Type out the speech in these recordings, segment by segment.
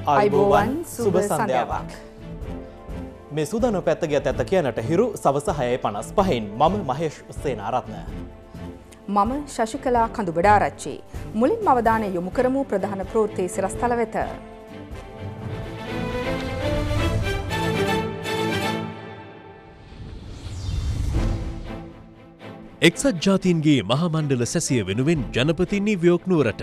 අයිබෝවන් සුබ සන්ධ්‍යාවක්. මේ සූදානම් පැත්ත ගියත් ඇත්ත කියනට හිරු සවස 6:55න් මම මහේෂ් සේනාරත්න. මම ශශිකලා කඳුබඩාරච්චි. මුලින්ම අවධානය යොමු කරමු ප්‍රධාන ප්‍රවෘත්ති සිරස්තල වෙත. එක්සත් ජාතීන්ගේ මහා මණ්ඩල සැසිය වෙනුවෙන් ජනපති නිව්යෝක් නුවරට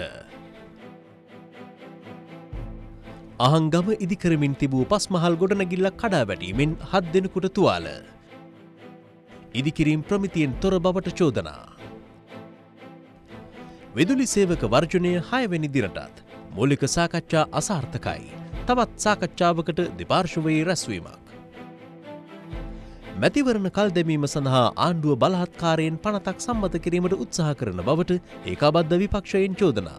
අහංගම ඉදිකරමින් තිබූ පස්මහල් ගොඩනැගිල්ලක් කඩා වැටීමෙන් 7 දෙනෙකුට තුවාල. ඉදිකිරීම් ප්‍රමිතියෙන් තොර බවට චෝදනා. විදුලි සේවක වර්ජනය 6 වෙනි දිනටත් මූලික සාකච්ඡා අසාර්ථකයි. තවත් සාකච්ඡාවකට දෙපාර්ශ්වයේ රැස්වීමක්. මැතිවරණ කල් දැමීම සඳහා ආණ්ඩුව බලහත්කාරයෙන් පනතක් සම්මත කිරීමට උත්සාහ කරන බවට ඒකාබද්ධ විපක්ෂයෙන් චෝදනා.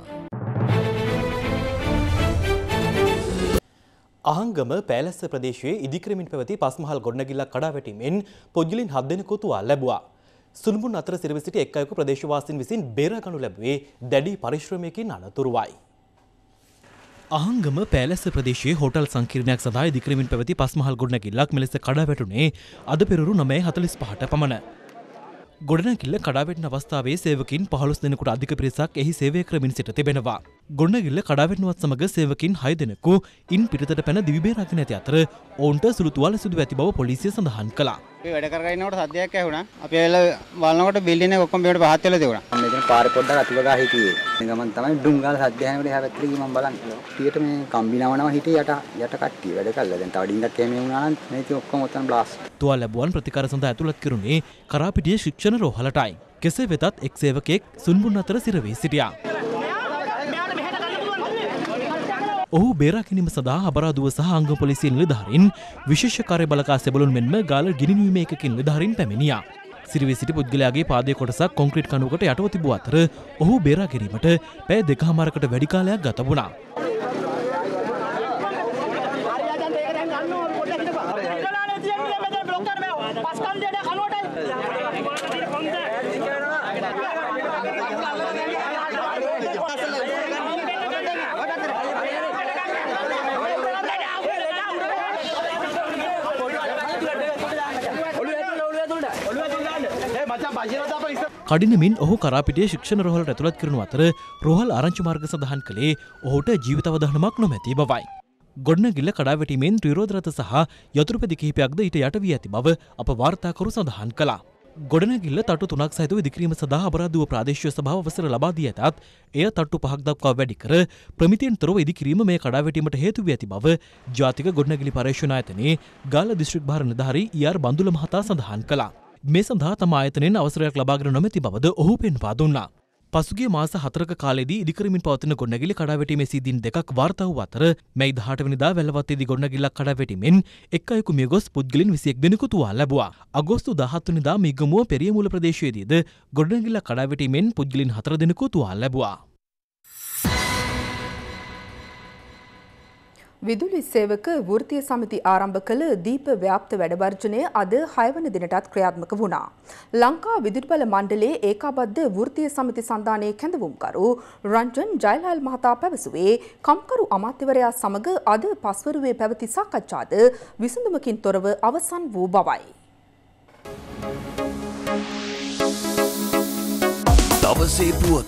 අහංගම පෑලැස්ස ප්‍රදේශයේ ඉදිකරමින් පැවති පස්මහල් ගොඩනැගිල්ලක් කඩා වැටීමෙන් පුද්ගලයන් 7 දෙනෙකු තුවාල ලැබුවා. සුළුමුන් අතර සිරව සිටි එක් අයෙකු ප්‍රදේශවාසීන් විසින් බේරාගනු ලැබුවේ දැඩි පරිශ්‍රමයකින් අනතුරුවයි. අහංගම පෑලැස්ස ප්‍රදේශයේ හෝටල් සංකීර්ණයක් සඳහා ඉදිකරමින් පැවති පස්මහල් ගොඩනැගිල්ලක් මෙලෙස කඩා වැටුනේ අද පෙරවරු 9:45ට පමණ. ගොඩනැගිල්ල කඩා වැටෙන අවස්ථාවේ සේවකින් 15 දෙනෙකුට අධික පිරිසක් එහි සේවය කරමින් සිට තිබෙනවා. ගොඩනැගිල්ල කඩා වැටෙනුවත් සමග සේවකින් 6 දෙනෙකු ඉන් පිටතට පැන දිවි බේරාගෙන ඇති අතර ඔවුන්ට සුළු තුවාල සිදු ඇති බව පොලිසිය සඳහන් කළා. අපි වැඩ කරගෙන ඉන්නකොට සද්දයක් ඇහුණා. අපි ඇවිල්ලා බලනකොට බිල්ඩින් එක ඔක්කොම බිමට පහත් වෙලා තිබුණා. මෙතන පාරේ පොඩ්ඩක් අතුල ගා හිටියේ. මේ ගමන් තමයි ඩුම් ගාලා සද්ද ඇහෙනකොට එහා පැත්තට ගිහින් මම බලන්නේ. ටිකට මේ කම්බි නවනව හිටියේ යට කට්ටිය වැඩ කළා. දැන් තව ඩිංගක් එහෙම වුණා නම් මේ ඉතින් ඔක්කොම ඔතන බ්ලාස්ට්. තුවාල ලැබුවන් ප්‍රතිකාර සඳහා ඇතුළත් කරුණේ කරාපිටිය ශික්ෂණ රෝහලටයි. කෙසේ වෙතත් එක් සේවකයෙක් සුන්බුන් අතර සිරවී සිටියා. ඔහු බේරා ගැනීම සඳහා අබරාදුව සහ අංග පොලිසිය නිලධාරීන් විශේෂ කාර්ය බළකා සෙබළුන් මෙන්ම ගාල ගිනිනීමේ එකකින් නිලධාරීන් පැමිණියා. සිරවී සිටි පුද්ගලයාගේ පාදයේ කොටසක් කොන්ක්‍රීට් කණුවකට යටව තිබූ අතර ඔහු බේරා ගැනීමට පැය 2කමාරකට වැඩි කාලයක් ගත වුණා. කඩිනමින් ඔහු කරාපිටිය ශික්ෂණ රෝහලට ඇතුළත් කරනු අතර රෝහල් ආරංචි මාර්ග සඳහන් කළේ ඔහුට ජීවිත අවදානමක් නොමැති බවයි. ගොඩනැගිල්ල කඩා වැටීමෙන් ත්‍රිරෝද රථ සහ යතුරුපැදි කිහිපයක්ද ඊට යට වී ඇති බව අප වාර්තාකරු සඳහන් කළා. ගොඩනැගිල්ල තට්ටු 3ක් සහිතව ඉදිකිරීම සඳහා අබරාදුව ප්‍රාදේශීය සභාව අවසර ලබා දී ඇතත් එය තට්ටු 5ක් දක්වා වැඩි කර ප්‍රමිතියෙන් තොරව ඉදිකිරීම මේ කඩා වැටීමට හේතු වී ඇති බව ජාතික ගොඩනැගිලි පරීක්ෂණ ආයතනයේ ගාල්ල දිස්ත්‍රික් භාර නිලධාරී ඊ.ආර්. බන්දුල මහතා සඳහන් කළා. මේ සඳහා තම ආයතනයෙන් අවසරයක් ලබාගෙන නොමැති බවද ඔහු පෙන්වා දුන්නා. පසුගිය මාස 4ක කාලයේදී ඉදිකරමින් පවතින ගොඩනැගිලි කඩා වැටීමේ සිද්ධීන් දෙකක් වාර්තා වූ අතර මැයි 18 වෙනිදා වැල්ලවත්තේදී ගොඩනැගිල්ලක් කඩා වැටීමෙන් එක් අයෙකු මිය ගොස් පුද්ගලයන් 21 දෙනෙකු තුවාල ලැබුවා. අගෝස්තු 17 වෙනිදා මිගමුව පෙරියමූල ප්‍රදේශයේදීද ගොඩනැගිල්ලක් කඩා වැටීමෙන් පුද්ගලයන් 4 දෙනෙකු තුවාල ලැබුවා. විදුලි සේවක වෘත්තීය සමිති ආරම්භ කළ දීප ව්‍යාප්ත වැඩවර්ජනය අද 6 වන දිනටත් ක්‍රියාත්මක වුණා. ලංකා විදුලි බල මණ්ඩලයේ ඒකාබද්ධ වෘත්තීය සමිති සන්ධානයේ කැඳවුම්කරු රංජන් ජයලාල් මහතා පැවසුවේ කම්කරු අමාත්‍යවරයා සමග අද පස්වරුවේ පැවති සාකච්ඡාද විසඳුමකින් තොරව අවසන් වූ බවයි. දවසේ පුවත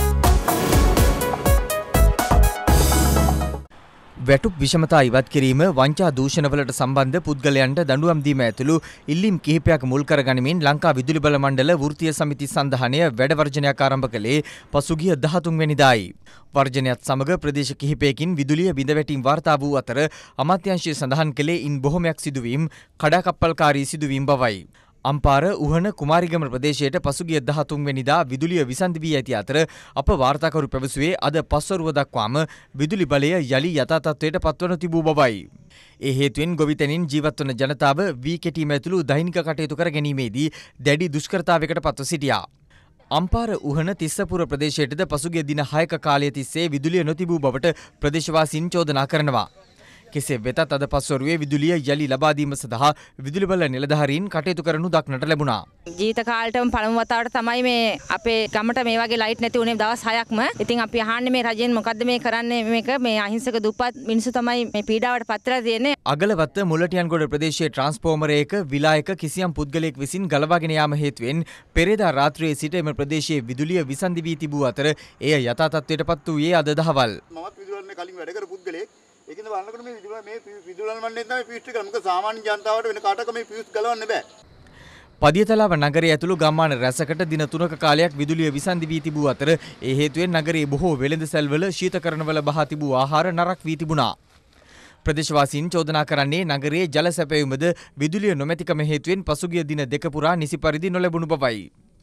වැටුප් විෂමතා ඉවත් කිරීම වංචා දූෂණවලට සම්බන්ධ පුද්ගලයන්ට දඬුවම් දීම ඇතුළු ඉල්ලීම් කිහිපයක් මුල් කරගනිමින් ලංකා විදුලි බල මණ්ඩල වෘත්තීය සමිති සන්ධානය වැඩවර්ජනයක් ආරම්භ කළේ පසුගිය 13 වෙනිදායි. වර්ජනයත් සමග ප්‍රදේශ කිහිපයකින් විදුලිය බිඳවැටීම් වාර්තා වූ අතර අමාත්‍යාංශය සඳහන් කළේ ඉන් බොහොමයක් සිදුවීම් කඩාකප්පල්කාරී සිදුවීම් බවයි. අම්පාර උහන කුමාරිගම ප්‍රදේශයට පසුගිය 13 වෙනිදා විදුලිය විසන්ධි වී ඇති අතර අප වාර්තාකරු පැවසුවේ අද පස්වරුව දක්වාම විදුලි බලය යලි යථා තත්ත්වයට පත්වනු තිබූ බවයි. ඒ හේතුවෙන් ගොවිතැනින් ජීවත්වන ජනතාව වී කෙටීම ඇතුළු දෛනික කටයුතු කර ගැනීමේදී දැඩි දුෂ්කරතාවයකට පත්ව සිටියා. අම්පාර උහන තිස්සපුර ප්‍රදේශයටද පසුගිය දින 6ක කාලය තිස්සේ විදුලිය නොතිබූ බවට ප්‍රදේශවාසීන් චෝදනා කරනවා. කෙසේ වෙතත් අද පස්වරුවේ විදුලිය යලි ලබා දීම සඳහා විදුලි බල නිලධාරීන් කටයුතු කරනු දක්නට ලැබුණා. ජීවිත කාලෙටම පළමු වතාවට තමයි මේ අපේ ගමට මේ වගේ ලයිට් නැති වුණේ දවස් 6ක්ම. ඉතින් අපි අහන්නේ මේ රජෙන් මොකද්ද මේ කරන්නේ මේක මේ අහිංසක දුප්පත් මිනිස්සු තමයි මේ පීඩාවට පත් වෙලා තියෙන්නේ. අගලවත්ත මුලටියන්ගොඩ ප්‍රදේශයේ ට්‍රාන්ස්ෆෝමරයක විලායක කිසියම් පුද්ගලයෙක් විසින් ගලවාගෙන යාම හේතුවෙන් පෙරේදා රාත්‍රියේ සිට එම ප්‍රදේශයේ විදුලිය විසන්ධි වී තිබූ අතර එය යථා තත්ත්වයට පත් වූයේ අද දහවල්. මමත් විදුලන්නේ කලින් වැඩ කරපු පුද්ගලයෙක්. ඒකින්ද බලනකොට මේ විදුලන් මණ්ඩලයෙන් තමයි පියුස් ටික කරන්නේ. මොකද සාමාන්‍ය ජනතාවට වෙන කාටක මේ පියුස් ගලවන්න බෑ. පදියතලාව නගරයේ ඇතුළු ගම්මාන රැසකට දින 3ක කාලයක් විදුලිය විසන්ධි වී තිබූ අතර ඒ හේතුවෙන් නගරයේ බොහෝ වෙළඳසැල්වල ශීතකරණවල බහා තිබූ ආහාර නරක් වී තිබුණා. ප්‍රදේශවාසීන් චෝදනා කරන්නේ නගරයේ ජල සැපයුමද විදුලිය නොමැතිකම හේතුවෙන් පසුගිය දින දෙක පුරා නිසි පරිදි නොලැබුණු බවයි.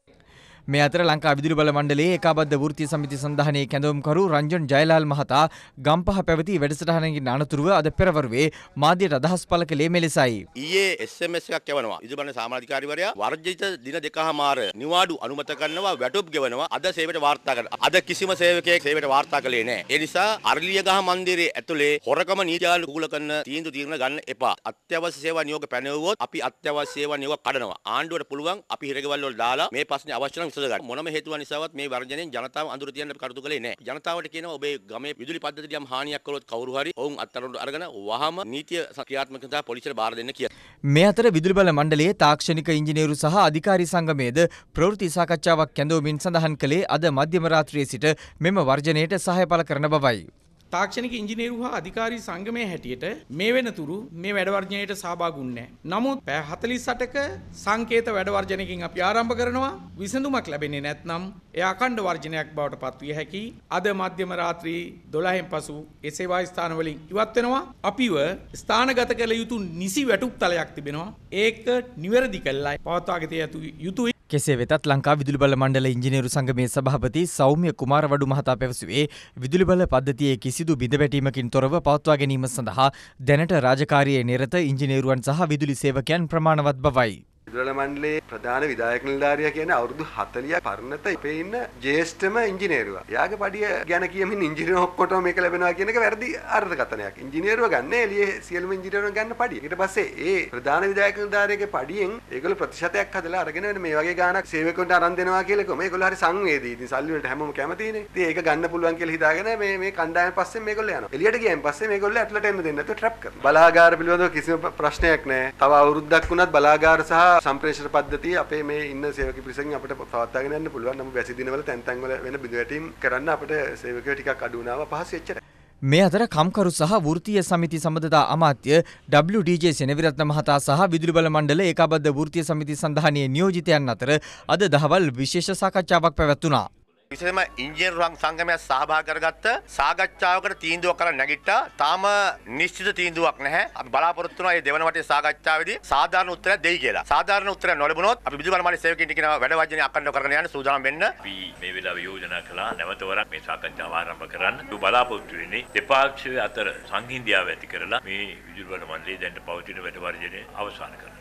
මේ අතර ලංකා විදුලි බල මණ්ඩලයේ ඒකාබද්ධ වෘත්තීය සමිති සංධානයේ කැඳවුම්කරු රංජන් ජයලාල් මහතා ගම්පහ පැවති වැඩසටහනකින් අනතුරුව අද පෙරවරුවේ මාධ්‍යයට අදහස් පළ කළේ මෙලෙසයි. ඊයේ SMS එකක් යවනවා. විදුලි බල සාමාජිකාරිවරයා වර්ජිත දින දෙකමාර නිවාඩු අනුමත කරනවා වැටුප් ගෙවනවා. අද සේවයට වාර්තා කරනවා. අද කිසිම සේවකයෙක් සේවයට වාර්තා කළේ නැහැ. ඒ නිසා අරලියගහ මන්දිරයේ ඇතුලේ හොරකම නීතියාලු කුල කරන තීන්දුව ගන්න එපා. අත්‍යවශ්‍ය සේවා නියෝග පැනවුවොත් අපි අත්‍යවශ්‍ය සේවා නියෝග කඩනවා. ආණ්ඩුවට පුළුවන් අපි හිරගෙවල් වල දාලා මේ ප්‍රශ්නේ අවශ්‍ය නම් මොනම හේතුවක් නිසාවත් මේ වර්ජනයෙන් ජනතාව අඳුර තියන්න අපි කටයුතු කළේ නැහැ. ජනතාවට කියනවා ඔබේ ගමේ විදුලි පද්ධතියට යම් හානියක් කළොත් කවුරු හරි ඔවුන් අත්අඩංගුවට අරගෙන වහම නීතිය ක්‍රියාත්මක කරලා පොලිසියට බාර දෙන්න කියලා. මේ අතර විදුලි බල මණ්ඩලයේ තාක්ෂණික ඉංජිනේරු සහ අධිකාරී සංගමයේද ප්‍රවෘත්ති සාකච්ඡාවක් කැඳවමින් සඳහන් කළේ අද මධ්‍යම රාත්‍රියේ සිට මෙම වර්ජනයට සහාය පළ කරන බවයි. තාක්ෂණික ඉංජිනේරු හා අධිකාරී සංගමයේ හැටියට මේ වෙනතුරු මේ වැඩවර්ජනයට සහභාගී වුණේ නැහැ. නමුත් පැය 48ක සංකේත වැඩවර්ජනයකින් අපි ආරම්භ කරනවා. විසඳුමක් ලැබෙන්නේ නැත්නම් එය අඛණ්ඩ වර්ජනයක් බවට පත්විය හැකියි. අද මධ්‍යම රාත්‍රී 12න් පසු ඒ සේවා ස්ථාන වලින් ඉවත් වෙනවා. අපිව ස්ථානගත කළ යුතු නිසි වැටුප් තලයක් තිබෙනවා. ඒක නිවැරදි කළා පවත්වාගෙන යුතුයි. කෙසේ වෙතත් ලංකා විදුලි බල මණ්ඩල ඉංජිනේරු සංගමේ සභාපති සෞම්‍ය කුමාරවඩු මහතා පැවසුවේ විදුලි බල පද්ධතියේ කිසිදු බිඳවැටීමකින් තොරව පවත්වා ගැනීම සඳහා දැනට රාජකාරියේ නිරත ඉංජිනේරුවන් සහ විදුලි සේවකයන් ප්‍රමාණවත් බවයි. විදුලි මණ්ඩලයේ ප්‍රධාන විධායක නිලධාරියා කියන්නේ අවුරුදු 40ක් පරණත ඉපේ ඉන්න ජ්‍යෙෂ්ඨම ඉංජිනේරුවා. එයාගේ පඩිය ගැන කියමින් ඉංජිනේරු ඔක්කොටම මේක ලැබෙනවා කියන එක වැරදි අර්ථකථනයක්. ඉංජිනේරුවා ගන්න එළියේ සියලුම ඉංජිනේරුවන් ගන්න පඩිය. ඊට පස්සේ ඒ ප්‍රධාන විධායක නිලධාරියාගේ පඩියෙන් ඒගොල්ලෝ ප්‍රතිශතයක් හදලා අරගෙන මේ වගේ ගාණක් සේවකයන්ට අරන් දෙනවා කියලා කොහොම ඒගොල්ලෝ හරි සංවේදී. ඉතින් සල්ලි වලට හැමෝම කැමතිනේ. ඉතින් ඒක ගන්න පුළුවන් කියලා හිතාගෙන මේ කණ්ඩායම පස්සේ මේගොල්ලෝ යනවා. එළියට ගියන් පස්සේ මේගොල්ලෝ ඇතුළට එන්න දෙන්නේ නැතුව ට්‍රැප් කරනවා. බලාගාර පිළිබඳව කිසිම ප්‍රශ්නයක් නැහැ. තව අවුරුද්දක් වුණත් බලාගාර සහ සම්ප්‍රේෂණ පද්ධතිය අපේ මේ ඉන්න සේවක පිරිසකින් අපිට පවත්වාගෙන යන්න පුළුවන්. නමුත් වැසි දිනවල තැන් තැන්වල වෙන බිඳවැටීම් කරන්න අපිට සේවකයෝ ටිකක් අඩු වුණාම පහසු එච්චරයි. මේ අතර කම්කරු සහ වෘත්තීය සමිති සම්බන්ධතා අමාත්‍ය WDJ සෙනවිරත්න මහතා සහ විදුලි බල මණ්ඩල ඒකාබද්ධ වෘත්තීය සමිති සංධානයේ නියෝජිතයන් අතර අද දහවල් විශේෂ සාකච්ඡාවක් පැවැත්වුණා. විශේෂයෙන්ම ඉංජිනේරු සංගමය සහභාගී කරගත්ත සාකච්ඡාවකට තීන්දුවක් කරලා නැගිට්ටා. තාම නිශ්චිත තීන්දුවක් නැහැ. අපි බලාපොරොත්තු වෙනවා මේ දෙවන වටේ සාකච්ඡාවේදී සාධාරණ උත්තරයක් දෙයි කියලා. සාධාරණ උත්තරයක් නොලැබුණොත් අපි විදුලි බල මණ්ඩල සේවකයන්ට කියනවා වැඩ වර්ජනය අඛණ්ඩව කරගෙන යන්න සූදානම් වෙන්න. අපි මේ වෙලාවේ යෝජනා කළා නැවත වරක් මේ සාකච්ඡාව ආරම්භ කරන්න. අපි බලාපොරොත්තු වෙන්නේ දෙපාර්ශ්වයේ අතර සංහිඳියාව ඇති කරලා මේ විදුලි බල මණ්ඩලයේ දැන් පවතින වැඩ වර්ජනය අවසන් කරන්න.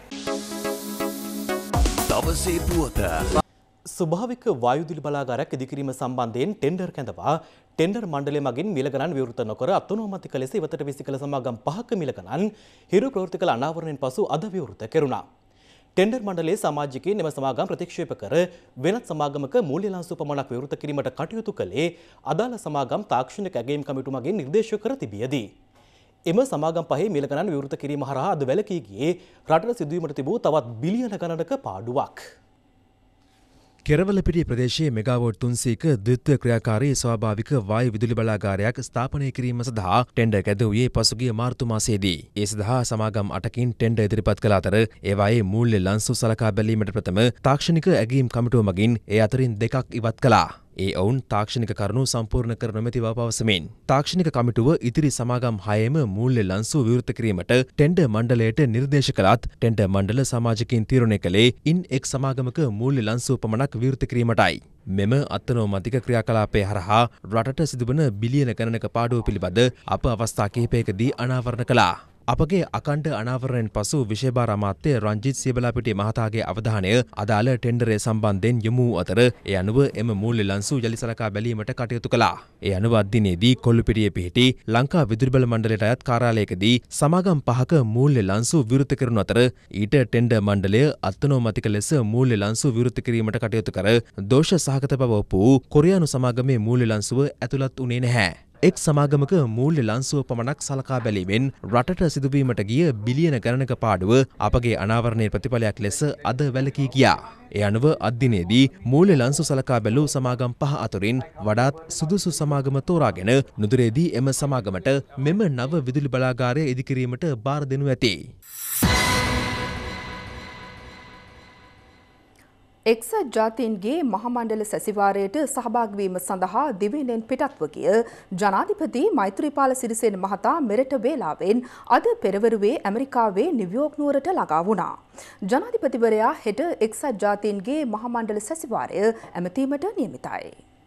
දවසේ පුවත ස්වභාවික වායුදිලි බලාගාරයක් ඉදිකිරීම සම්බන්ධයෙන් ටෙන්ඩර් කැඳවා ටෙන්ඩර් මණ්ඩලය මගින් මිල ගණන් විවෘත නොකර අත්අනුමතික ලෙස ඉවතට විසි කළ සමාගම් 5ක මිල ගණන් හිරු ප්‍රවෘත්ති කළ අනාවරණයෙන් පසු අද විවෘත කෙරුණා. ටෙන්ඩර් මණ්ඩලයේ සමාජිකයින් එම සමාගම් ප්‍රතික්ෂේප කර වෙනත් සමාගමක මූල්‍ය ලන්සු පමණක් විවෘත කිරීමට කටයුතු කළේ අදාළ සමාගම් තාක්ෂණික ඇගයීම් කමිටු මගින් නිර්දේශ කර තිබියදී. එම සමාගම් පහේ මිල ගණන් විවෘත කිරීම හරහා අද වැළකී ගියේ රටට සිදුවීමට තිබූ තවත් බිලියන ගණනක පාඩුවක්. කෙරවලපිටිය ප්‍රදේශයේ මෙගාවෝට් 300ක ද්විත්ව ක්‍රියාකාරී ස්වාභාවික වායු විදුලි බලාගාරයක් ස්ථාපනය කිරීම සඳහා ටෙන්ඩර් ගැදවුවේ පසුගිය මාර්තු මාසයේදී. ඒ සඳහා සමාගම් 8කින් ටෙන්ඩර් ඉදිරිපත් කළ අතර ඒවායේ මූල්‍ය ලන්සු සලකා බැලීමට ප්‍රථම තාක්ෂණික ඇගීම් කමිටුව මගින් ඒ අතරින් 2ක් ඉවත් කළා. ඒ ඔවුන් තාක්ෂණික කරුණු සම්පූර්ණ කර නොමැති බව පවසමින් තාක්ෂණික කමිටුව ඉතිරි සමාගම් 6ම මූල්‍ය ලන්සු විවෘත කිරීමට ටෙන්ඩර් මණ්ඩලයට නිර්දේශ කළත් ටෙන්ඩර් මණ්ඩල සමාජිකින් තීරණය කළේ ඉන් එක් සමාගමක මූල්‍ය ලන්සු පමණක් විවෘත කිරීමටයි. මෙම අත්අනුමතික ක්‍රියාකලාපය හරහා රටට සිදුවන බිලියන ගණනක පාඩුව පිළිබඳ අප අවස්ථා කිහිපයකදී අනාවරණ කළා. අපගේ අකණ්ඩ අනාවරණයෙන් පසු විශේෂභාර අමාත්‍ය රංජිත් සියබලාපිටිය මහතාගේ අවධානය අදාළ ටෙන්ඩරය සම්බන්ධයෙන් යොමු අතර ඒ අනුව එම මූල්‍ය ලන්සු යලි සලකා බැලීමට කටයුතු කළා. ඒ අනුව අද්දිනේදී කොල්ලුපිටියේ පිහිටි ලංකා විදුලි බල මණ්ඩලයට අයත් කාර්යාලයකදී සමාගම් 5ක මූල්‍ය ලන්සු විවෘත කරන අතර ඊට ටෙන්ඩර් මණ්ඩලය අත්නෝමතික ලෙස මූල්‍ය ලන්සු විවෘත කිරීමට කටයුතු කර දෝෂ සහගත බව ඔප්පු වූ කොරියානු සමාගමේ මූල්‍ය ලන්සුව ඇතුළත් වුණේ නැහැ. එක් සමාගමක මූල්‍ය ලන්සුව පමණක් සලකා බැලීමෙන් රටට සිදුවීමට ගිය බිලියන ගණනක පාඩුව අපගේ අනාවරණයේ ප්‍රතිඵලයක් ලෙස අද වැළකී ගියා. ඒ අනුව අද්දිනේදී මූල්‍ය ලන්සු සලකා බැලූ සමාගම් 5 අතරින් වඩාත් සුදුසු සමාගම තෝරාගෙන නුදුරේදී එම සමාගමට මෙම නව විදුලි බලාගාරය ඉදිකිරීමට බාර දෙනු ඇති. එක්සත් ජාතීන්ගේ මහමණ්ඩල සැසිවාරයට සහභාගී වීම සඳහා දිවයිනෙන් පිටත්ව ගිය ජනාධිපති මෛත්‍රීපාල සිරිසේන මහතා මෙරට වේලාවෙන් අද පෙරවරුවේ ඇමරිකාවේ නිව්යෝක් නුවරට ළඟා වුණා. ජනාධිපතිවරයා හෙට එක්සත් ජාතීන්ගේ මහමණ්ඩල සැසිවාරය ඇමතීමට නියමිතයි.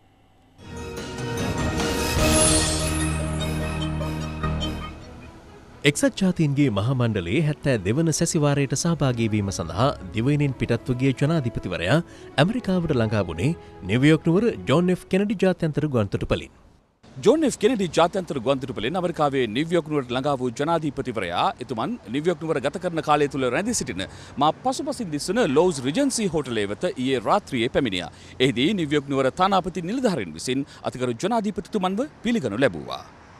එක්සත් ජාතීන්ගේ මහමණ්ඩලයේ 72 වන සැසිවාරයට සහභාගී වීම සඳහා දිවයිනෙන් පිටත්ව ගිය ජනාධිපතිවරයා ඇමරිකාවට ළඟා වුණේ නිව්යෝක් නුවර ජොන් එෆ් කෙනඩි ජාත්‍යන්තර ගුවන්තොටුපළින්. ජොන් එෆ් කෙනඩි ජාත්‍යන්තර ගුවන්තොටුපළින් ඇමරිකාවේ නිව්යෝක් නුවරට ළඟා වූ ජනාධිපතිවරයා එතුමන් නිව්යෝක් නුවර ගත කරන කාලය තුල රැඳී සිටින මා පසුපසින් දිස්වන ලෝස් රිජන්සි හෝටලයේ වෙත ඊයේ රාත්‍රියේ පැමිණියා. එහිදී නිව්යෝක් නුවර තානාපති නිලධාරීන් විසින් අතිගරු ජනාධිපතිතුමන්ව පිළිගනු ලැබුවා.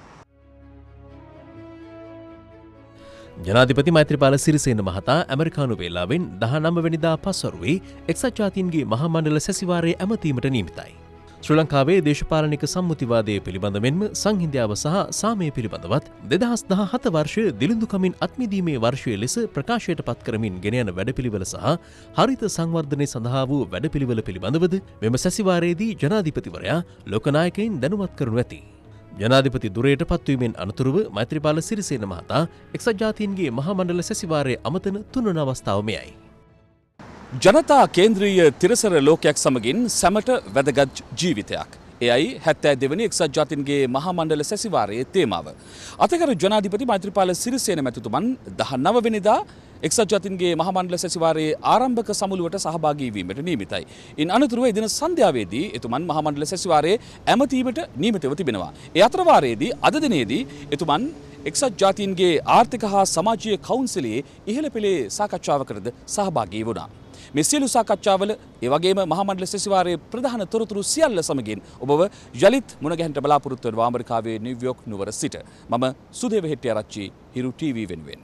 ජනාධිපති මෛත්‍රීපාල සිරිසේන මහතා ඇමරිකානු වේලාවෙන් 19 වෙනිදා පස්වරුවේ එක්සත් ජාතීන්ගේ මහමණ්ඩල සැසිවාරයේ ඇමතීමට නියමිතයි. ශ්‍රී ලංකාවේ දේශපාලනික සම්මුතිවාදය පිළිබඳ මෙන්ම සංහිඳියාව සහ සාමය පිළිබඳවත් 2017 වර්ෂයේ දිලිඳුකමින් අත්මිදීමේ වර්ෂයේ ලෙස ප්‍රකාශයට පත් කරමින් ගෙන යන වැඩපිළිවෙල සහ හරිත සංවර්ධනය සඳහා වූ වැඩපිළිවෙල පිළිබඳවද මෙම සැසිවාරයේදී ජනාධිපතිවරයා ලෝකනායකයින් දැනුවත් කරනු ඇති. ජනාධිපති දුරයට පත්වීමෙන් අනතුරුව මෛත්‍රීපාල සිරිසේන මහතා එක්සත් ජාතීන්ගේ මහමණ්ඩල සැසිවාරයේ අමතන තුන්වන අවස්ථාව මෙයයි. ජනතා කේන්ද්‍රීය තිරසර ලෝකයක් සමගින් සැමට වැදගත් ජීවිතයක්. එයයි 72 වෙනි එක්සත් ජාතීන්ගේ මහමණ්ඩල සැසිවාරයේ තේමාව. අතිගරු ජනාධිපති මෛත්‍රීපාල සිරිසේන මැතිතුමන් 19 වෙනිදා එක්සත් ජාතීන්ගේ මහමණ්ඩල සැසිවාරයේ ආරම්භක සමුළුවට සහභාගී වීමට නියමිතයි. ඉන් අනතුරුව එදින සන්ධ්‍යාවේදී එතුමන් මහමණ්ඩල සැසිවාරයේ ඇමතීමට නියමිතව තිබෙනවා. ඒ අතර වාරයේදී අද දිනේදී එතුමන් එක්සත් ජාතීන්ගේ ආර්ථික හා සමාජීය කවුන්සිලයේ ඉහළ පෙළේ සාකච්ඡාවකටද සහභාගී වුණා. මේ සියලු සාකච්ඡාවල ඒ වගේම මහමණ්ඩල සැසිවාරයේ ප්‍රධාන තොරතුරු සියල්ල සමගින් ඔබව යලිත් මුණ ගැහෙන්න බලාපොරොත්තු වෙනවා ඇමරිකාවේ නිව්යෝක් නුවර සිට. මම සුදේව හෙට්ටිආරච්චි හිරු ටීවී වෙනුවෙන්.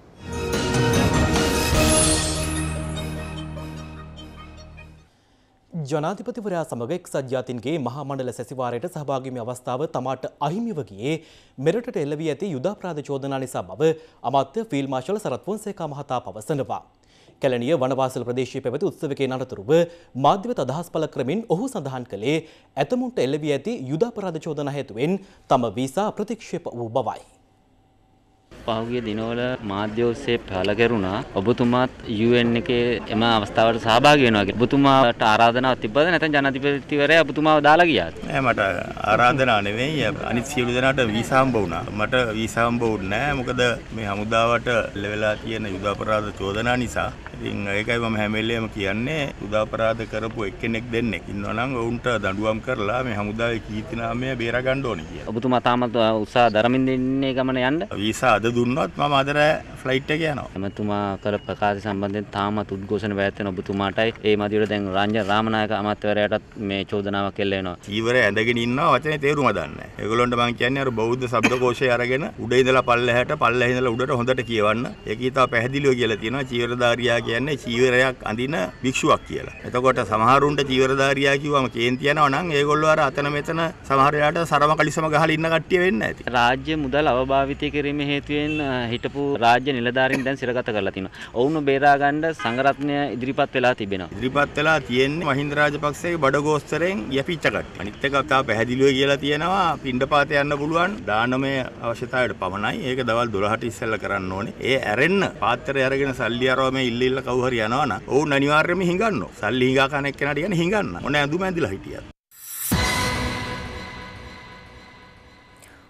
ජනාධිපතිවරයා සමග එක්සත් ජාතීන්ගේ මහා මණ්ඩල සැසිවාරයට සහභාගී වීමේ අවස්ථාව තමාට අහිමිව ගියේ මෙරටට එල්ල වී ඇති යුදාපරාධ චෝදනා නිසා බව අමාත්‍ය ෆීල්ඩ් මාර්ෂල් සරත් ෆොන්සේකා මහතා පවසනවා. කැලණිය වනවාසල ප්‍රදේශයේ පැවති උත්සවකේ අනතුරුව මාධ්‍යවේද අදහස් පළ කරමින් ඔහු සඳහන් කළේ ඇතමුන්ට එල්ල වී ඇති යුදාපරාධ චෝදනා හේතුවෙන් තම වීසා ප්‍රතික්ෂේප වූ බවයි. පහුගිය දිනවල මාධ්‍ය ඔස්සේ පහළ කරුණා ඔබතුමාත් UN එකේ එම අවස්ථාවට සහභාගී වෙනවා කියලා. ඔබතුමාට ආරාධනාවක් තිබ්බද නැත්නම් ජනාධිපතිවරයා ඔබතුමාව දාලා ගියාද? නෑ මට ආරාධනාවක් නෙවෙයි අනිත් සියලු දෙනාට වීසා හම්බ වුණා. මට වීසා හම්බ වුණේ නෑ මොකද මේ හමුදාවට ලැබලා තියෙන යුද අපරාධ චෝදනා නිසා. ඉතින් ඒකයි මම හැම වෙලේම කියන්නේ යුද අපරාධ කරපු එක්කෙනෙක් දෙන්නෙක් ඉන්නවා නම් ඔවුන්ට දඬුවම් කරලා මේ හමුදාවේ කීර්තිනාමය බේර ගන්න ඕනේ කියලා. ඔබතුමා තාමත් උත්සාහ දරමින් ඉන්නේ ගමන යන්න? වීසා අද දුන්නොත් මම අදට ෆ්ලයිට් එක යනවා. එමතුමා කළ ප්‍රකාශ සම්බන්ධයෙන් තාමත් උද්ඝෝෂණ පැවැත්වෙන ඔබතුමාටයි ඒ මදිවට දැන් රංජන රාමනායක අමාත්‍යවරයාටත් මේ චෝදනාවක් එල්ල වෙනවා. චීවරය ඇඳගෙන ඉන්නවා වචනේ තේරුම දන්නේ නැහැ. ඒගොල්ලොන්ට මම කියන්නේ අර බෞද්ධ ශබ්දකෝෂය අරගෙන උඩ ඉඳලා පල්ලෙහාට පල්ලෙහා ඉඳලා උඩට හොඳට කියවන්න. ඒක ඊට පැහැදිලිව කියලා තියෙනවා චීවරධාරියා කියන්නේ චීවරයක් අඳින භික්ෂුවක් කියලා. එතකොට සමහරුන්ට චීවරධාරියා කිව්වම කේන්ති යනවා නම් ඒගොල්ලෝ අර අතන මෙතන සමහර වෙලාවට සරම කලිසම ගහලා ඉන්න කට්ටිය වෙන්නේ නැති. රාජ්‍ය මුදල් අවභාවිතය කිරීමේ හේතුවෙන් හිටපු රාජ්‍ය නිලධාරීන් දැන් සිරගත කරලා තිනවා. ඔවුන්ව බේරා ගන්න සංඝරත්නය ඉදිරිපත් වෙලා තිබෙනවා. ඉදිරිපත් වෙලා තියෙන්නේ මහින්ද රාජපක්ෂගේ බඩගෝස්තරෙන් යැපිච්ච කට්ටිය. අනිත් එක තා පැහැදිලිව කියලා තියෙනවා පිණ්ඩපාත යන්න පුළුවන් දානමය අවශ්‍යතාවයට පමණයි. ඒක දවල් 12ට ඉස්සෙල්ලා කරන්න ඕනේ. ඒ ඇරෙන්න පාත්‍රය අරගෙන සල්ලි අරව මේ ඉල්ල කවු හරි යනවා නම් ඔවුන් අනිවාර්යයෙන්ම හිඟන්නවා. සල්ලි හිඟා කන එක්කනට කියන්නේ හිඟන්න. මොන ඇඳුම ඇඳලා හිටියද?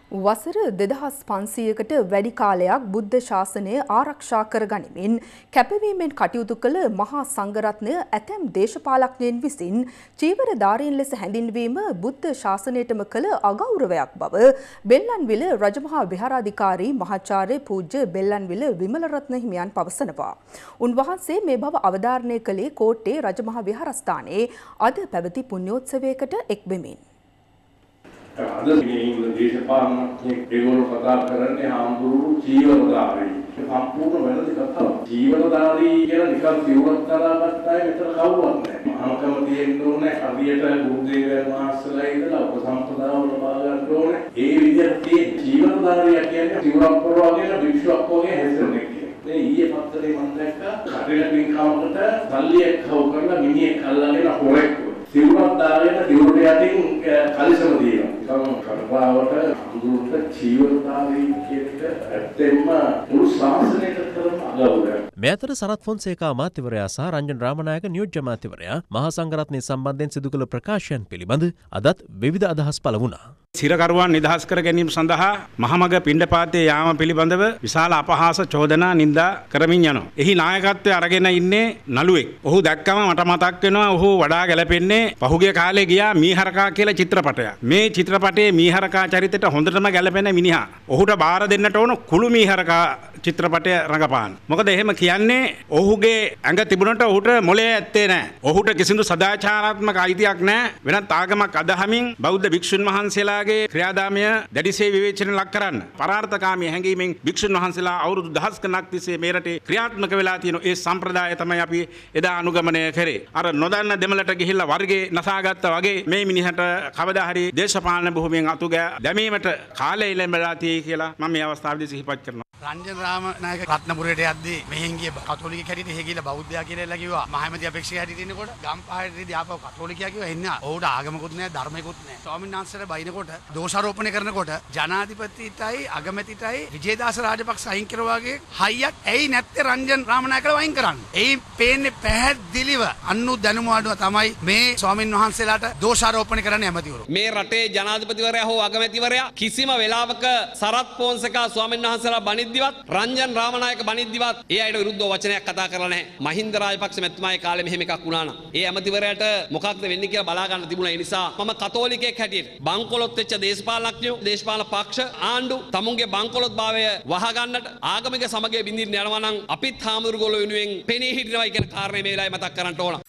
වසර 2500කට වැඩි කාලයක් බුද්ධ ශාසනය ආරක්ෂා කර ගනිමින් කැපවීමෙන් කටයුතු කළ මහා සංඝරත්නය ඇතැම් දේශපාලඥයින් විසින් චීවරධාරීන් ලෙස හැඳින්වීම බුද්ධ ශාසනයටම කළ අගෞරවයක් බව බෙල්ලන්විල රජමහා විහාරාධිකාරී මහාචාර්ය පූජ්‍ය බෙල්ලන්විල විමලරත්න හිමියන් පවසනවා. උන්වහන්සේ මේ බව අවධාරණය කළේ කෝට්ටේ රජමහා විහාරස්ථානයේ අද පැවති පුණ්‍යෝත්සවයකට එක් වෙමින්. අද මේ දේශපාලනඥයෙක් ඒගොල්ලෝ කතා කරන්නේ හාමුදුරුවෝ ජීවනදාරී. සම්පූර්ණ වැරදි කතාවක්. ජීවනදාරී කියලා නිකන් සිවුරක් දාගත්ත අය මෙතන කවුරුත් නැහැ. මහානකම තියෙන්න ඕනේ හරියට බුද්ධේවයන් වහන්සේලා ඉඳලා උපසම්පදාව ලබා ගන්න ඕනේ. ඒ විදිහට තියෙන ජීවනදාරියා කියන්නේ සිවුරක් පොරවගෙන භික්ෂුවක් වගේ හැසිරෙන්නේ කියලා. මේ ඊයේ පත්තරේ මම දැක්කා කඩේල පින්කමකට සල්ලියක් හවු කරලා මිනිහෙක් අල්ලගෙන හොරෙක් සිවුරක් දාගෙන සිවුරට යටින් කලිසම තියෙනවා. කරපාවට අඳුරට ජීවනදාරී කියන එක ඇත්තෙන්ම මුළු ශාසනයට කරන අගෞරවයක්. මේ අතර සරත් ෆොන්සේකා අමාත්‍යවරයා සහ රංජන් රාමනායක නියෝජ්‍ය අමාත්‍යවරයා මහා සංඝරත්නය සම්බන්ධයෙන් සිදු කළ ප්‍රකාශයන් පිළිබඳ අදත් විවිධ අදහස් පළ වුණා. සිරකරුවන් නිදහස් කර ගැනීම සඳහා මහමග පිණ්ඩපාතයේ යාම පිළිබඳව විශාල අපහාස චෝදනා නින්දා කරමින් යනවා. එහි නායකත්වය අරගෙන ඉන්නේ නළුවෙක්. ඔහු දැක්කම මට මතක් වෙනවා ඔහු වඩා ගැලපෙන්නේ පහුගිය කාලේ ගියා මීහරකා කියලා චිත්‍රපටයක්. මේ චිත්‍රපටයේ මීහරකා චරිතයට හොඳටම ගැලපෙන මිනිහා. ඔහුට බාර දෙන්නට ඕන කුළු මීහරකා චිත්‍රපටය රඟපාන. මොකද එහෙම කියන්නේ ඔහුගේ ඇඟ තිබුණට ඔහුට මොලේ ඇත්තේ නැහැ. ඔහුට කිසිදු සදාචාරාත්මක අයිතියක් නැහැ. වෙනත් ආගමක් අදහමින් බෞද්ධ භික්ෂුන් වහන්සේලාගේ ක්‍රියාදාමය දැඩිසේ විවේචන ලක් කරන්න. පරාර්ථකාමී හැඟීමෙන් භික්ෂුන් වහන්සේලා අවුරුදු දහස් ගණනක් තිස්සේ මේ රටේ ක්‍රියාත්මක වෙලා තියෙන ඒ සම්ප්‍රදාය තමයි අපි එදා අනුගමනය කරේ. අර නොදන්න දෙමළට ගිහිල්ලා වර්ගේ නසාගත්තා වගේ මේ මිනිහට කවදා හරි දේශපාලන භූමියෙන් අතුගෑ දැමීමට කාලය ලැබලා තියෙයි කියලා මම මේ අවස්ථාවේදී සිහිපත් කරනවා. රංජන් රාමනායක රත්නපුරයට යද්දී මෙහෙන් ගිය කතෝලික කැටියට එහෙ ගිහලා බෞද්ධයා කියලා කිව්වා. මහමැති අපේක්ෂක හැටියට ඉන්නකොට ගම්පහේදී ආපහු කතෝලිකයා කිව්වා එන්න. ඔහුට ආගමකුත් නැහැ ධර්මයකුත් නැහැ. ස්වාමීන් වහන්සේට බයිනකොට දෝෂාරෝපණය කරනකොට ජනාධිපතිටයි අගමැතිටයි විජේදාස රාජපක්ෂ අයින් කරවා වගේ හයියක් ඇයි නැත්තේ රංජන් රාමනායකව අයින් කරන්නේ? එයි පේන්නේ පැහැදිලිව අන්නු දැනුම අඩුව තමයි මේ ස්වාමීන් වහන්සේලාට දෝෂාරෝපණය කරන්න ඇමතිවරු. මේ රටේ ජනාධිපතිවරයා හෝ අගමැතිවරයා කිසිම වෙලාවක සරත් පොන්සේකා ස්වාමීන් වහන්සේලා බණිද්දිවත් රංජන් රාමනායක බණිද්දිවත් ඒ අයට විරුද්ධව වචනයක් කතා කරලා නැහැ. මහින්ද රාජපක්ෂ මැතිතුමාගේ කාලේ මෙහෙම එකක් වුණා නම් ඒ ඇමතිවරයාට මොකක්ද වෙන්නේ කියලා බලා ගන්න තිබුණා. ඒ නිසා මම කතෝලිකයෙක් හැටියට බංකොලොත් වෙච්ච දේශපාලනඥයෝ දේශපාලන පක්ෂ ආණ්ඩු තමුන්ගේ බංකොලොත් භාවය වහගන්නට ආගමික සමගිය බින්දින්න යනවා නම් අපිත් හාමුදුරුවෝ වෙනුවෙන් පෙනී හිටිනවයි කියන කාරණේ මේ වෙලාවේ මතක් කරන්න ඕන.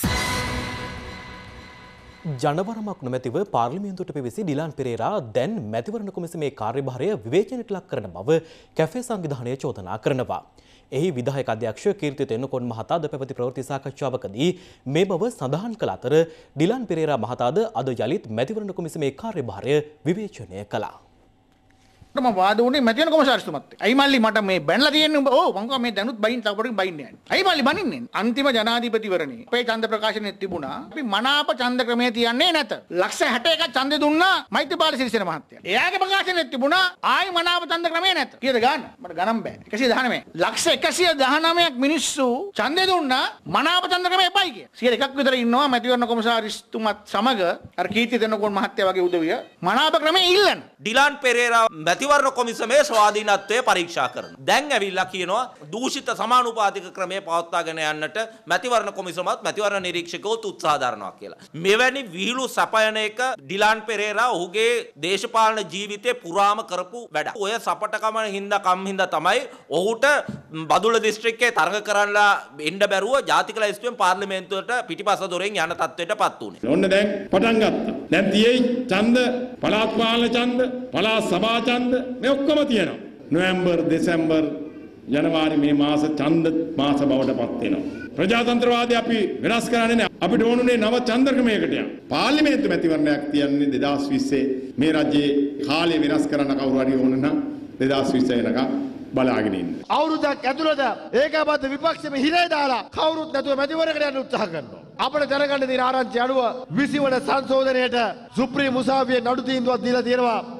ජනවරමක් නොමැතිව පාර්ලිමේන්තුවට පැවිසි ඩිලාන් පෙරේරා දැන් මැතිවරණ කොමිසමේ කාර්යභාරය විවේචනයට ලක් කරන බව කැෆේ සංවිධානය චෝදනා කරනවා. එහි විධායක අධ්‍යක්ෂ කීර්ති තෙන්නකෝන් මහතා ද පැවති ප්‍රවෘත්ති සාකච්ඡාවකදී මේ බව සඳහන් කළ අතර ඩිලාන් පෙරේරා මහතාද අද යලිත් මැතිවරණ කොමිසමේ කාර්යභාරය විවේචනය කළා. මම වාද උනේ මැතිවරණ කොමසාරිස්තුමත් එක්ක. අයි මල්ලි මට මේ බැනලා තියෙන්නේ උඹ ඕ මං මේ දැනුත් බයින් තවපරකින් බයින් යන්නේ. අයි මල්ලි බනින්නේ. අන්තිම ජනාධිපතිවරණේ අපේ ඡන්ද ප්‍රකාශනයේ තිබුණා අපි මනාප ඡන්ද ක්‍රමයේ තියන්නේ නැත. ලක්ෂ 61ක් ඡන්දේ දුන්නා මෛත්‍රීපාල සිරිසේන මහත්තයා. එයාගේ ප්‍රකාශනයේ තිබුණා ආයි මනාප ඡන්ද ක්‍රමයේ නැත. කීයද ගන්න? මට ගණන් බෑ. 119. ලක්ෂ 119ක් මිනිස්සු ඡන්දේ දුන්නා මනාප ඡන්ද ක්‍රමයේ එපයි කිය. 101ක් විතර ඉන්නවා මැතිවරණ කොමසාරිස්තුමත් සමග අර කීර්ති තෙන්නකෝන් මහත්තයා වගේ උදවිය මනාප ක්‍රමයේ ඉල්ලන. ඩිලාන් පෙරේරා මැතිවරණ කොමිසමේ ස්වාධීනත්වය පරීක්ෂා කරනවා. දැන් ඇවිල්ලා කියනවා දූෂිත සමානුපාතික ක්‍රමය පවත්වාගෙන යන්නට මැතිවරණ කොමිසමත් මැතිවරණ නිරීක්ෂකවොත් උත්සාහ දරනවා කියලා. මෙවැනි විහිළු සපයන එක ඩිලාන් පෙරේරා ඔහුගේ දේශපාලන ජීවිතේ පුරාම කරපු වැඩ. ඔය සපටකම හින්දා කම් හින්දා තමයි ඔහුට බදුල්ල දිස්ත්‍රික්කයේ තරඟ කරන්නලා එන්න බැරුව ජාතික ලැයිස්තුවෙන් පාර්ලිමේන්තුවට පිටිපස්ස දොරෙන් යන තත්ත්වයටපත් උනේ. ඔන්න දැන් පටන් ගත්තා. දැන් තියෙයි ඡන්ද පළාත් පාලන ඡන්ද පළාත් සභා ඡන්ද මේ ඔක්කොම තියෙනවා. නොවැම්බර් දෙසැම්බර් ජනවාරි මේ මාස ඡන්ද මාස බවට පත් වෙනවා. ප්‍රජාතන්ත්‍රවාදී අපි වෙනස් කරන්නේ නැහැ. අපිට ඕනුනේ නව ඡන්ද ක්‍රමයකට යන්න. පාර්ලිමේන්තු මැතිවරණයක් තියන්නේ 2020 මේ රජයේ කාලය වෙනස් කරන්න කවුරු හරි ඕන නම් 2020 වෙනකම් බලාගෙන ඉන්න. අවුරුද්දක් ඇතුළත ඒකාබද්ධ විපක්ෂෙම හිරේ දාලා කවුරුත් නැතුව මැතිවරණයකට යන්න උත්සාහ කරනවා. අපිට දැනගන්න තියෙන ආරංචි අනුව 20 වන සංශෝධනයට සුප්‍රීම උසාවියේ නඩු තීන්දුවක් දීලා තියෙනවා.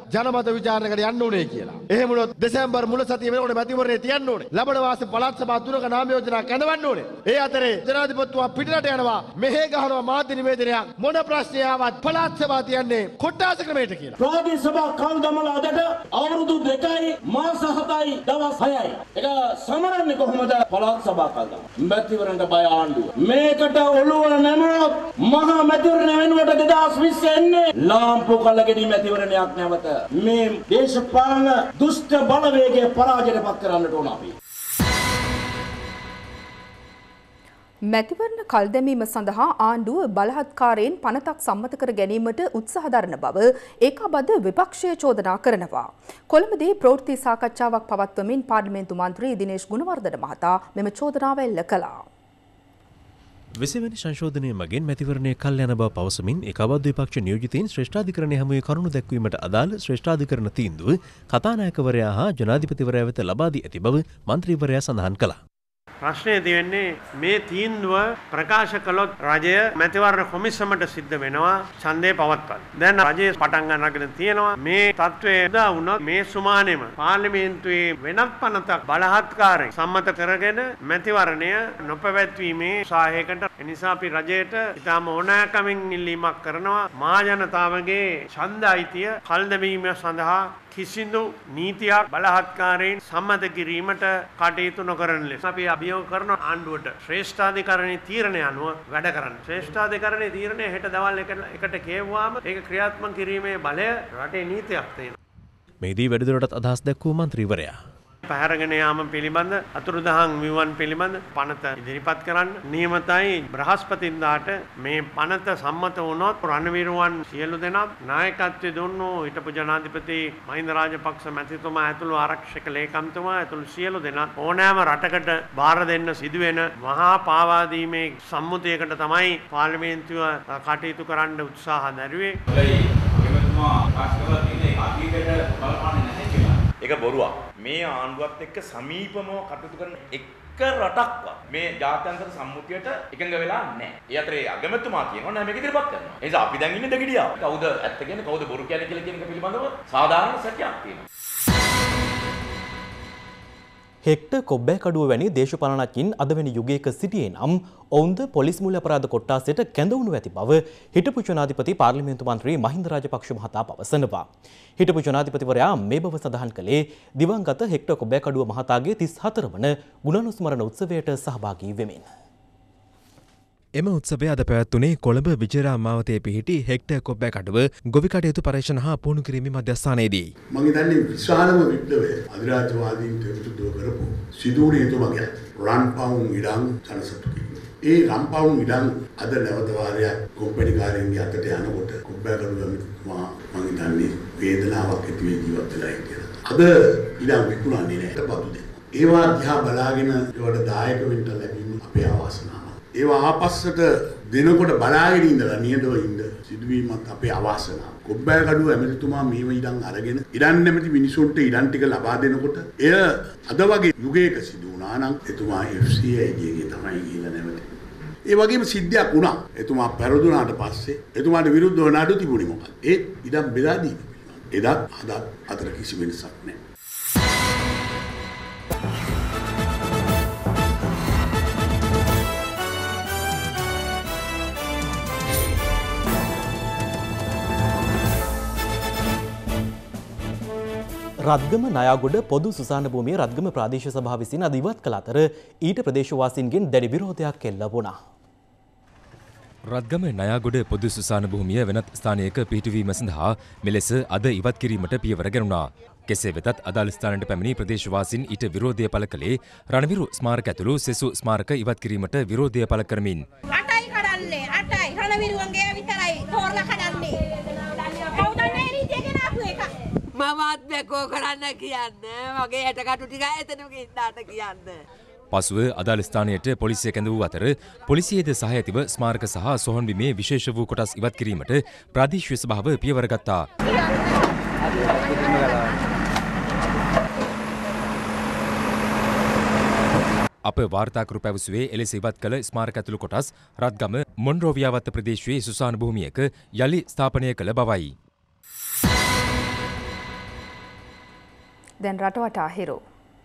ජනමත විචාරණයකට යන්න ඕනේ කියලා. එහෙම වුණොත් දෙසැම්බර් මුල සතිය වෙනකොට මැතිවරණය තියන්න ඕනේ. ලබන වාසේ පළාත් සභා තුනක නාම යෝජනා කැඳවන්න ඕනේ. ඒ අතරේ ජනාධිපතිතුමා පිටරට යනවා. මෙහෙ ගහනවා මාධ්‍ය නිවේදනයක්. මොන ප්‍රශ්නය ආවත් පළාත් සභා තියන්නේ කොට්ටාස ක්‍රමයට කියලා. ප්‍රාදේශ සභා කල් දමලා අදට අවුරුදු 2යි මාස 7යි දවස් 6යි. ඒක සමරන්නේ කොහොමද පළාත් සභා කල් දම. මැතිවරණට බය ආණ්ඩුව. මේකට ඔළුව නැමුණොත් මහා මැතිවරණ වෙනුවට 2020 එන්නේ ලාම්පු කලගෙඩි මැතිවරණයක් නැවත. මේ දේශපාලන දුෂ්ට බලවේගයේ පරාජයට පත් කරන්නට ඕන අපි. මැතිවරණ කල් දැමීම සඳහා ආණ්ඩුව බලහත්කාරයෙන් පනතක් සම්මත කර ගැනීමට උත්සාහ දරන බව ඒකාබද්ධ විපක්ෂය චෝදනා කරනවා. කොළඹදී ප්‍රවෘත්ති සාකච්ඡාවක් පවත්වමින් පාර්ලිමේන්තු මන්ත්‍රී දිනේෂ් ගුණවර්ධන මහතා මෙම චෝදනාව එල්ල කළා. 20 වෙනි සංශෝධනය මගින් මැතිවරණය කල් යන බව පවසමින් ඒකාබද්ධ විපක්ෂ නියෝජිතයින් ශ්‍රේෂ්ඨාධිකරණය හමුවේ කරුණු දැක්වීමට අදාළ ශ්‍රේෂ්ඨාධිකරණ තීන්දුව කතානායකවරයා හා ජනාධිපතිවරයා වෙත ලබා දී ඇති බව මන්ත්‍රීවරයා සඳහන් කළා. ප්‍රශ්නේ තියෙන්නේ මේ තීන්දුව ප්‍රකාශ කළොත් රජය මැතිවරණ කොමිසමට සිද්ධ වෙනවා ඡන්දේ පවත්වන්න. දැන් රජය පටන් ගන්නගෙන තියෙනවා මේ තත්ත්වය උදා වුණොත් මේ සුමානෙම පාර්ලිමේන්තුවේ වෙනත් පනතක් බලහත්කාරයෙන් සම්මත කරගෙන මැතිවරණය නොපැවැත්වීමේ උත්සාහයකට එනිසා අපි රජයට ඉතාම ඕනෑකමින් ඉල්ලීමක් කරනවා මහා ජනතාවගේ ඡන්ද අයිතිය කල් දැමීම සඳහා කිසිදු නීතියක් බලහත්කාරයෙන් සම්මත කිරීමට කටයුතු නොකරන ලෙස අපි අභියෝග කරන ආණ්ඩුවට ශ්‍රේෂ්ඨාධිකරණයේ තීරණය අනුව වැඩ කරන්න. ශ්‍රේෂ්ඨාධිකරණයේ තීරණය හෙට දවල් එකට කියවුවාම ඒක ක්‍රියාත්මක කිරීමේ බලය රටේ නීතියක් තියෙනවා. මෙහිදී වැඩිදුරටත් අදහස් දැක්වූ මන්ත්‍රීවරයා පැහැරගෙන යාම පිළිබඳ අතුරුදහන් විවන් පිළිබඳ පනත ඉදිරිපත් කරන්න නියමිතයි. බ්‍රහස්පතින්දාට මේ පනත සම්මත වුණොත් රණවිරුවන් සියලු දෙනා නායකත්වයේ දුන්නු හිටපු ජනාධිපති මහින්ද රාජපක්ෂ මැතිතුමා ඇතුළු ආරක්ෂක ලේකම්තුමා ඇතුළු සියලු දෙනා ඕනෑම රටකට බාර දෙන්න සිදුවෙන මහා පාවාදීමේ සම්මුතියකට තමයි පාර්ලිමේන්තුව කටයුතු කරන්න උත්සාහ දැරුවේ. ඒක බොරුවක්. මේ ආණ්ඩුවත් එක්ක සමීපව කටයුතු කරන එක රටක්වත් මේ ජාත්‍යන්තර සම්මුතියට එකඟ වෙලා නැහැ. ඒ අතරේ අගමැතිතුමා කියනවා නෑ මේක ඉදිරිපත් කරනවා. ඒ නිසා අපි දැන් ඉන්නේ දෙගිඩියා. කවුද ඇත්ත කියන්නේ කවුද බොරු කියන්නේ කියලා කියන එක පිළිබඳව සාධාරණ සත්‍යයක් තියෙනවා. හෙක්ටර් කොබ්බෑකඩුව වැනි දේශපාලනඥයින් අද වැනි යුගයක සිටියේ නම් ඔවුන්ද පොලිස් මූල්‍ය අපරාධ කොට්ටාසයට කැඳවුණු ඇති බව හිටපු ජනාධිපති පාර්ලිමේන්තු මන්ත්‍රී මහින්ද රාජපක්ෂ මහතා පවසනවා. හිටපු ජනාධිපතිවරයා මේ බව සඳහන් කළේ දිවංගත හෙක්ටර් කොබ්බෑකඩුව මහතාගේ 34 වන ගුණානුස්මරණ උත්සවයට සහභාගී වෙමින්. එම උත්සවය අද පැවැත්වුණේ කොළඹ විජේරාම මාවතේ පිහිටි හෙක්ටර් කොබ්බෑකඩුව ගොවි කටයුතු පරීක්ෂණ හා පුහුණු කිරීමේ මධ්‍යස්ථානයේදී. මම හිතන්නේ විශාලම විප්ලවය අධිරාජ්‍යවාදීන්ට විරුද්ධව කරපු සිදුවුණු හේතුමගයක් රන්පවුන් ඉඩම් සනසතු කිරීම. ඒ රන්පවුන් ඉඩම් අද නැවත වාරයක් කොම්පැනිකාරයන්ගේ අතට යනකොට කොබ්බෑකඩුව මම හිතන්නේ වේදනාවක් ඇති වෙයි ජීවත් වෙලා කියලා. අද ඉඩම් විකුණන්නේ නැහැ බදු දෙන්න. ඒවා දිහා බලාගෙන ඒවට දායක වෙන්න ලැබීම අපේ අවාසනාව. ඒවා ආපස්සට දෙනකොට බලාගෙන ඉඳලා නියදව ඉන්න සිදුවීමත් අපේ අවාසනාව. කොබ්බෑකඩුව ඇමතිතුමා මේව ඉඩම් අරගෙන ඉඩම් නැමැති මිනිසුන්ට ඉඩම් ටික ලබා දෙනකොට එය අද වගේ යුගයක සිදු වුණා නම් එතුමා FCI ගේ තමයි ගිහිල්ලා නැමැති. ඒ වගේම සිද්ධියක් වුණා. එතුමා පෙරදුනාට පස්සේ එතුමාට විරුද්ධව නඩු තිබුණේ මොකක්ද? ඒ ඉඩම් බෙදා දීම පිළිබඳ. එදත් අදත් අතර කිසි වෙනසක් නැහැ. රත්ගම නයාගොඩ පොදු සුසාන භූමිය රත්ගම ප්‍රාදේශීය සභාව විසින් අද ඉවත් කළ අතර ඊට ප්‍රදේශවාසීන්ගෙන් දැඩි විරෝධයක් එල්ල වුණා. රත්ගම නයාගොඩ පොදු සුසාන භූමිය වෙනත් ස්ථානයක පිහිටුවීම සඳහා මෙලෙස අද ඉවත් කිරීමට පියවර ගැනුණා. කෙසේ වෙතත් අදාළ ස්ථානයට පැමිණි ප්‍රදේශවාසීන් ඊට විරෝධය පළ කළේ රණවිරු ස්මාරක ඇතුළු සෙසු ස්මාරක ඉවත් කිරීමට විරෝධය පළ කරමින්. අටයි කඩන්නේ අටයි රණවිරුවන්ගේ විතරයි තෝරලා කඩන්නේ. කවුද මේ රීතිය ගෙන ආපු එක? මමත් බැකෝ කරන්න කියන්නේ මගේ හැටකටු ටික එතනක ඉඳාට කියන්නේ. පසුව අදාළ ස්ථානයට පොලිසිය කැඳ වූ අතර පොලිසියේද සහ ඇතිව ස්මාරක සහ සොහොන් බිමේ විශේෂ වූ කොටස් ඉවත් කිරීමට ප්‍රාදේශීය සභාව පියවර ගත්තා. අප වාර්තාකරු පැවසුවේ එලෙස ඉවත් කළ ස්මාරක ඇතුළු කොටස් රත්ගම මොන්රෝවියාවත්ත ප්‍රදේශයේ සුසාන භූමියක යළි ස්ථාපනය කළ බවයි. දැන් රටවටා හිරු.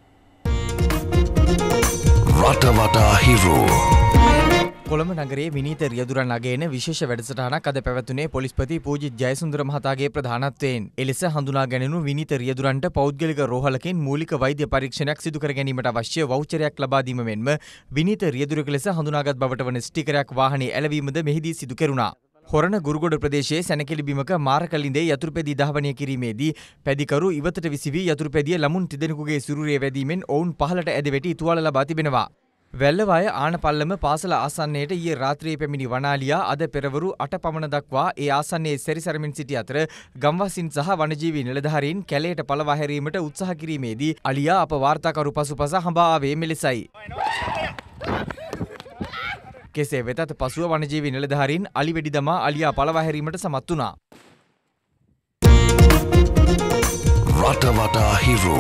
රටවටා හිරු. කොළඹ නගරයේ විනීත රියදුරන් අගයන විශේෂ වැඩසටහනක් අද පැවැතුනේ පොලිස්පති පූජිත් ජයසුන්දර මහතාගේ ප්‍රධානත්වයෙන්. එලෙස හඳුනා ගැනුණු විනීත රියදුරන්ට පෞද්ගලික රෝහලකින් මූලික වෛද්‍ය පරීක්ෂණයක් සිදු කර ගැනීමට අවශ්‍ය වවුචරයක් ලබා දීම මෙන්ම විනීත රියදුරක ලෙස හඳුනාගත් බවට වන ස්ටිකරයක් වාහනේ ඇලවීමද මෙහිදී සිදු කෙරුණා. හොරණ ගුරුගොඩ ප්‍රදේශයේ සැනකෙළි බිමක මාරකලින්දේ යතුරුපැදි දහවනය කිරීමේදී පැදිකරු ඉවතට විසිවී යතුරුපැදිය ළමුන් තිදෙනෙකුගේ සිරුරේ වැදීමෙන් ඔවුන් පහළට ඇද වැටි තුවාල ලබා තිබෙනවා. වැල්ලවාය ආනපල්ලම පාසල ආසන්නයට ඊයේ රාත්‍රියේ පැමිණි වනාලියා අද පෙරවරු 8 පමණ දක්වා ඒ ආසන්නයේ සැරිසරමින් සිටි අතර ගම්වාසීන් සහ වනජීවී නිලධාරීන් කැලයට පළවා හැරීමට උත්සාහ කිරීමේදී අලියා අප වාර්තාකරු පසුපස හඹා ආවේ මෙලෙසයි. කෙසේ වෙතත් පසුව වනජීවී නිලධාරීන් අලි වෙඩි දමා අලියා පළවා හැරීමට සමත් වුණා. රටවටා හිරු.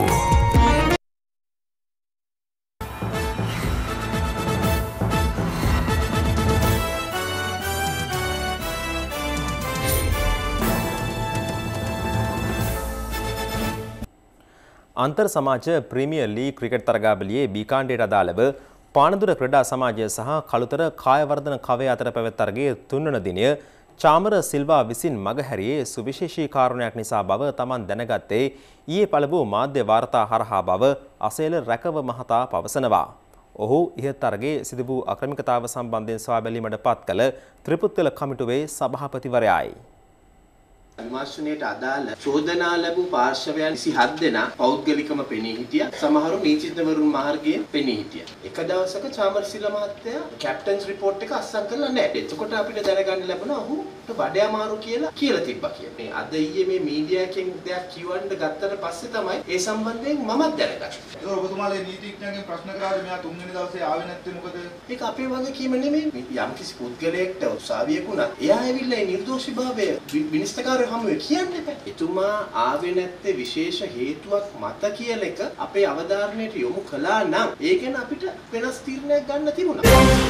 අන්තර් සමාජ ප්‍රීමියර් ලීග් ක්‍රිකට් තරගාවලියේ බී කාණ්ඩයට අදාළව පානදුර ක්‍රීඩා සමාජය සහ කළුතර කායවර්ධන කවය අතර පැවැත් තරගයේ තුන්වන දිනය චාමර සිල්වා විසින් මගහැරියේ සුවිශේෂී කාරණයක් නිසා බව තමන් දැනගත්තේ ඊයේ පළමු මාධ්‍ය වාර්තා හරහා බව අසේල රැකව මහතා පවසනවා. ඔහු ඉහත තරගයේ සිදු වූ අක්‍රමිකතාව සම්බන්ධයෙන් සොයා බැලීමට පත් කළ ත්‍රිපුත්තල කමිටුවේ සභාපතිවරයායි. විමර්ශනයට අදාළ චෝදනා ලැබූ පාර්ශවයන් 27 දෙනා පෞද්ගලිකම පෙනී හිටියා. සමහරු නීතිඥවරුන් මාර්ගයෙන් පෙනී හිටියා. එක දවසක චාමරසිල මහත්තයා කැප්ටන්ස් රිපෝට් එක අස්සම් කරලා නැහැ. එතකොට අපිට දැනගන්න ලැබුණා ඔහුට බඩ අමාරු කියලා තිබ්බා කියලා. මේ අද ඊයේ මේ මීඩියා එකෙන් දෙයක් කියවන්න ගත්තට පස්සේ තමයි ඒ සම්බන්ධයෙන් මමත් දැනගත්තේ. ඒක ඔබතුමාලා නීතිඥයන්ගෙන් ප්‍රශ්න කරාද මෙයා තුන්වෙනි දවසේ ආවේ නැත්තේ මොකද? ඒක අපේ වගකීම නෙමෙයි. යම්කිසි පුද්ගලයෙක්ට උසාවියකුණත් එයා ඇවිල්ලා ඒ නිර්දෝෂීභාවය විනිශ්චයකාරය හමුවේ කියන්නේ නැහැ. එතුමා ආවේ නැත්තේ විශේෂ හේතුවක් මත කියලා එක අපේ අවධාරණයට යොමු කළා නම් ඒ ගැන අපිට වෙනස් තීරණයක් ගන්න තිබුණා.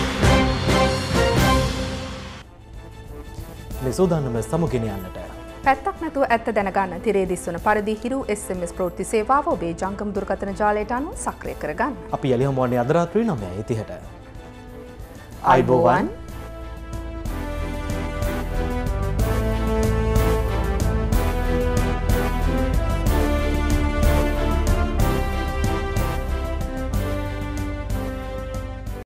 මේ සූදානම සමුගෙන යන්නට පැත්තක් නැතුව ඇත්ත දැනගන්න තිරේ දිස්වන පරිදි හිරු SMS ප්‍රවෘත්ති සේවාව ඔබේ ජංගම දුරකථන ජාලයට අනුව සක්‍රිය කරගන්න. අපි යලි හමුවන්නේ අද රාත්‍රී 9:30ට. අයිබෝවන්